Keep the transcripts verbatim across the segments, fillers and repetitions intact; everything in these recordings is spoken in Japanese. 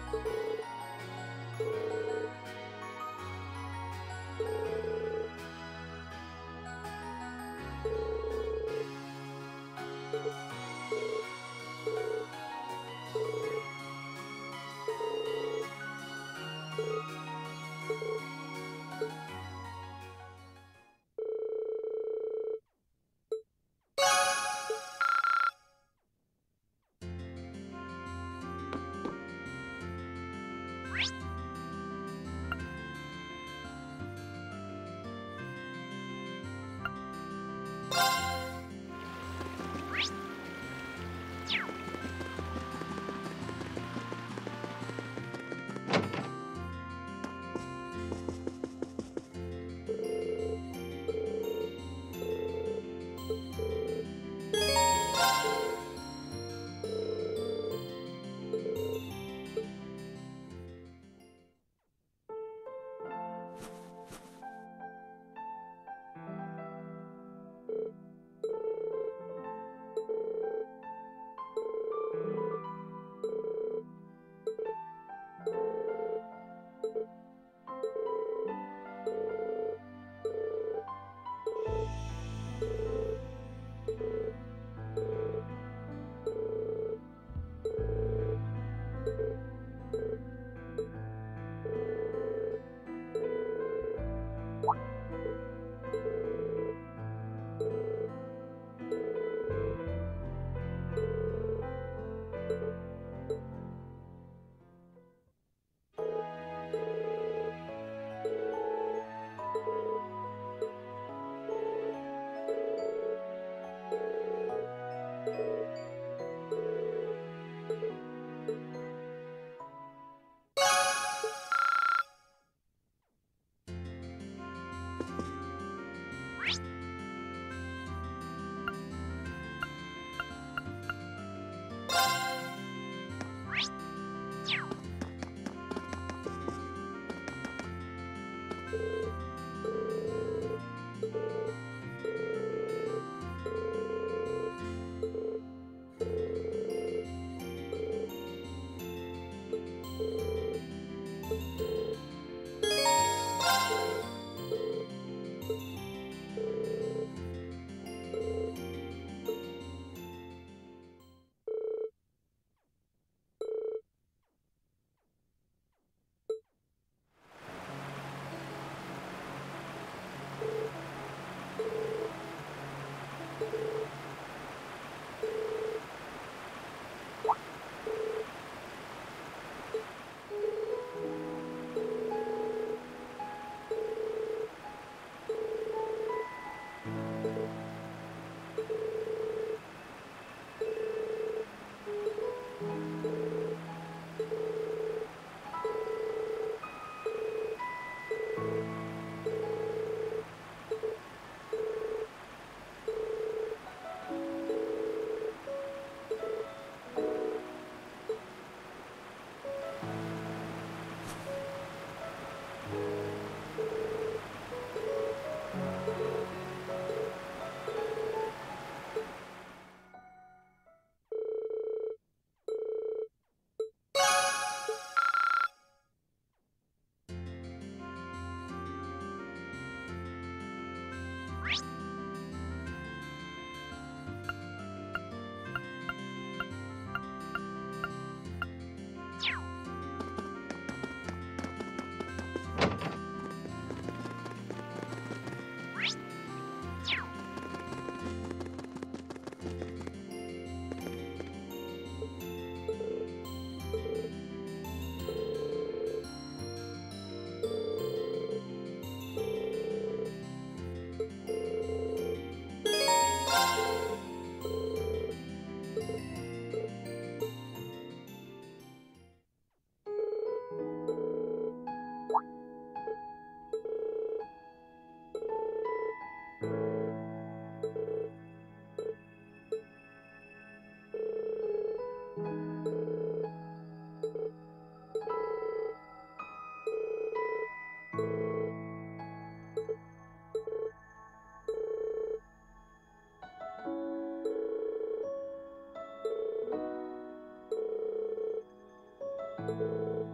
you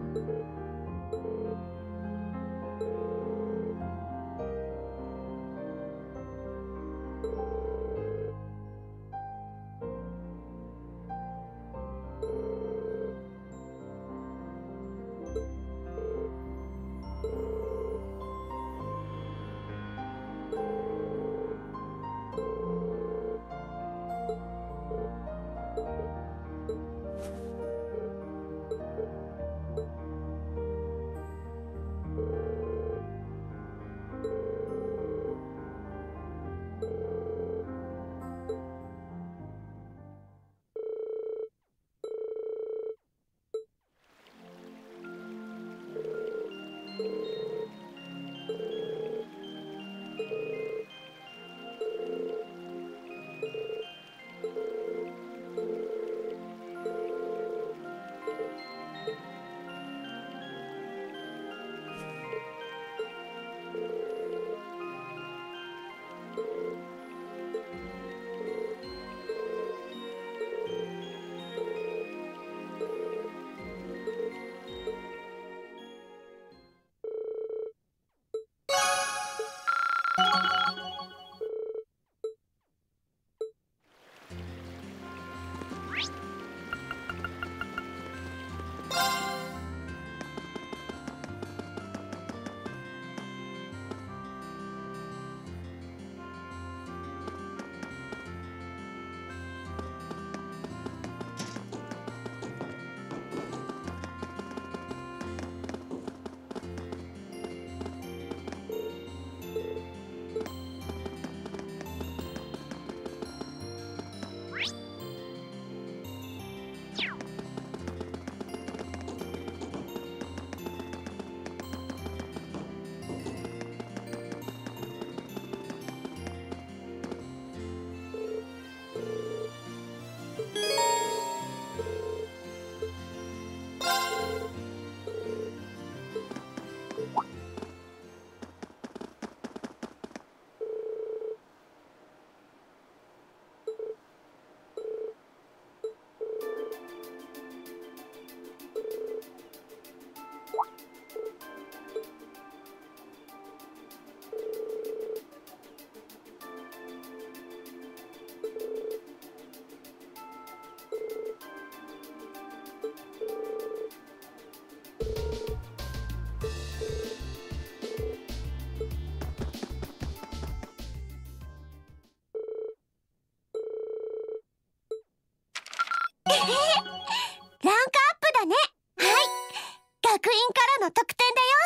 ランクアップだね。はい、学院からの特典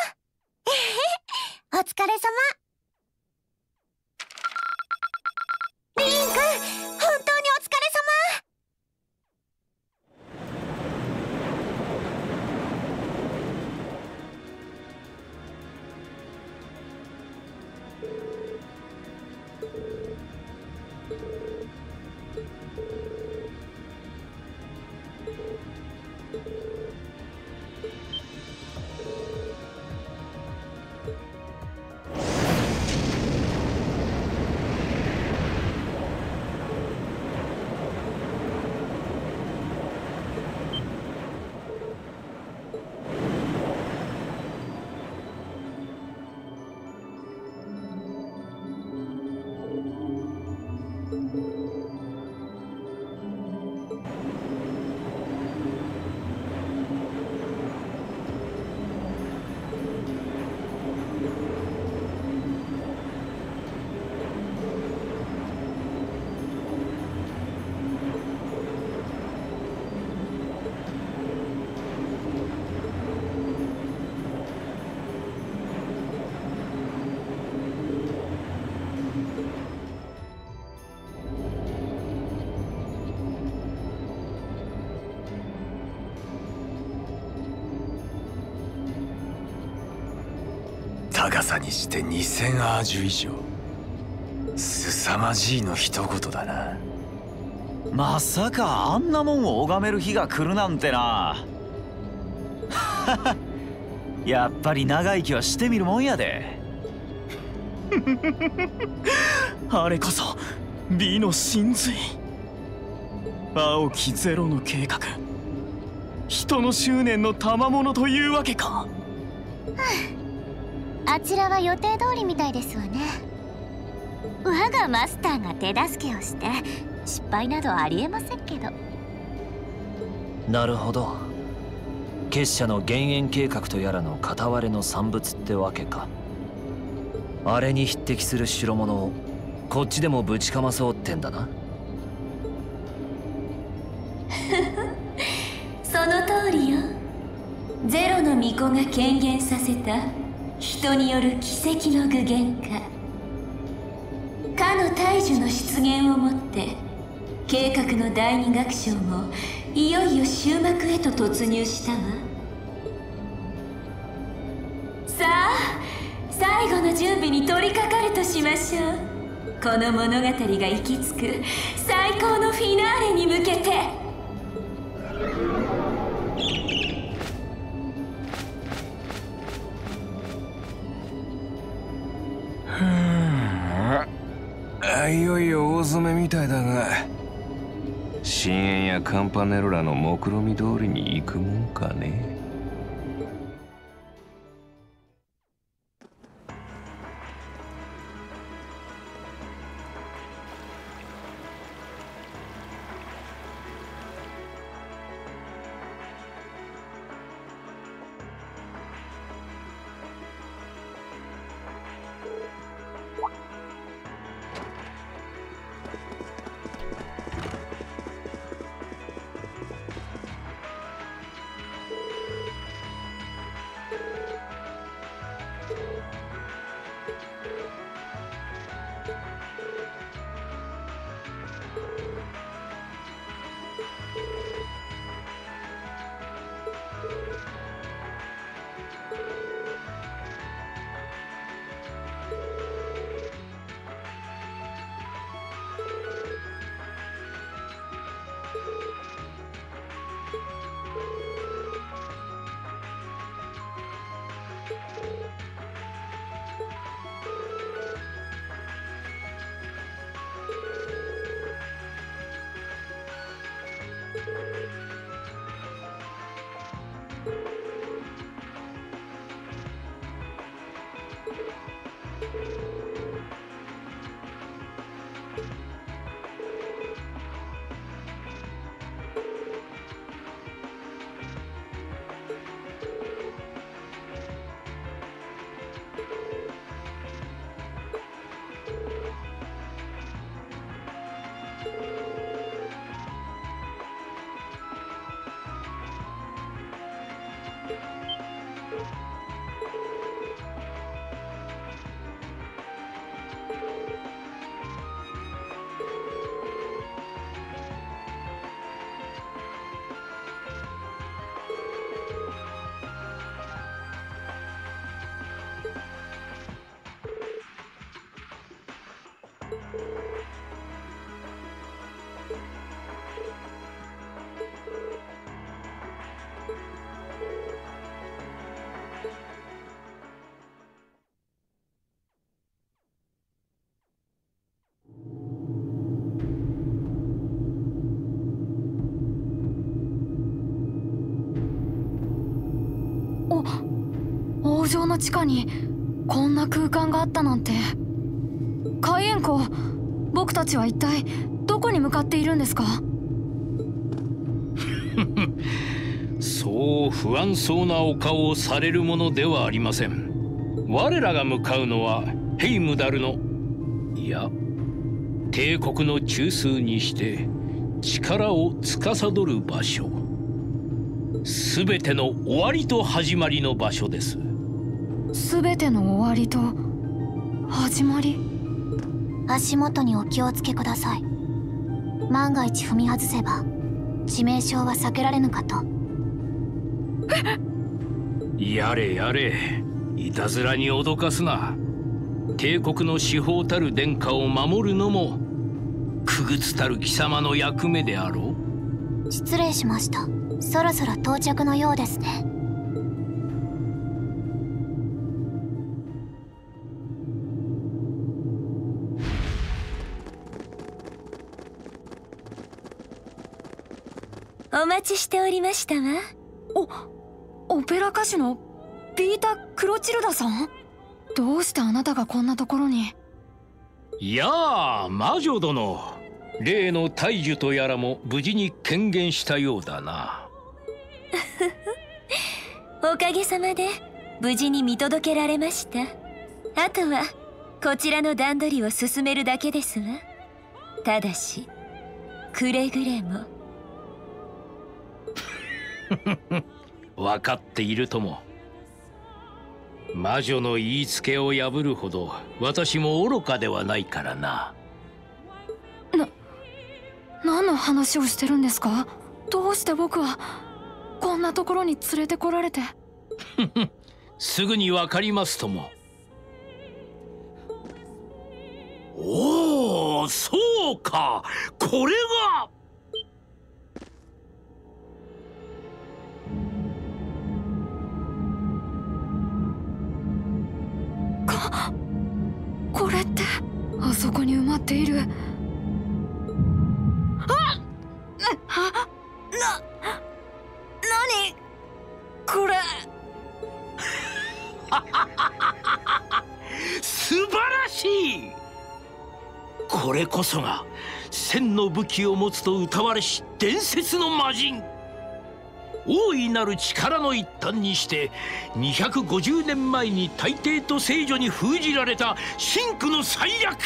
だよ。お疲れ様。リン君、本当にお疲れ様。 高さにしてにせんアージュ以上。凄まじいの一言だな。 まさかあんなもんを拝める日が来るなんてな。やっぱり長生きはしてみるもんやで。 あれこそ美の真髄。青きゼロの計画、 人の執念の賜物というわけか。はあ、あちらは予定通りみたいですわね。我がマスターが手助けをして失敗などありえませんけど。 なるほど。結社の減塩計画とやらの片割れの産物ってわけか。あれに匹敵する代物をこっちでもぶちかまそうってんだな。 その通りよ。ゼロの巫女が権限させた人による奇跡の具現化。かの大樹の出現をもって計画の第二楽章もいよいよ終幕へと突入したわ。さあ最後の準備に取り掛かるとしましょう。この物語が行き着く最高のフィナーレに向けて。 いよいよ大詰めみたいだが、深淵やカンパネロらの目論見通りに行くもんかね。 王城の地下にこんな空間があったなんて。海援校、僕たちは一体どこに向かっているんですか？ そう不安そうなお顔をされるものではありません。我らが向かうのはヘイムダルの、いや帝国の中枢にして力を司る場所。すべての終わりと始まりの場所です。 すべての終わりと始まり。 足元にお気をつけください。万が一踏み外せば致命傷は避けられぬかと。 やれやれ、いたずらに脅かすな。帝国の司法たる殿下を守るのもくぐつたる貴様の役目であろう。失礼しました。そろそろ到着のようですね。 お待ちしておりましたわ。 オペラ歌手のピータ・クロチルダさん？どうしてあなたがこんなところに？ いやあ、魔女殿、例の大樹とやらも無事に顕現したようだな。 おかげさまで無事に見届けられました。あとはこちらの段取りを進めるだけですわ。ただしくれぐれも。 分かっているとも。魔女の言いつけを破るほど私も愚かではないからな。 な、何の話をしてるんですか？どうして僕はこんなところに連れてこられて。 すぐに分かりますとも。おお、そうか、これが。 か、これってあそこに埋まっている。あっ、あ、な、何これ。 素晴らしい。これこそが千の武器を持つと歌われし伝説の魔人。大いなる力の一端にしてにひゃくごじゅうねんまえに大帝と聖女に封じられた真紅の災厄、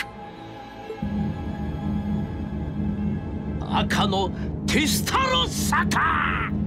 赤のテスタロッサか。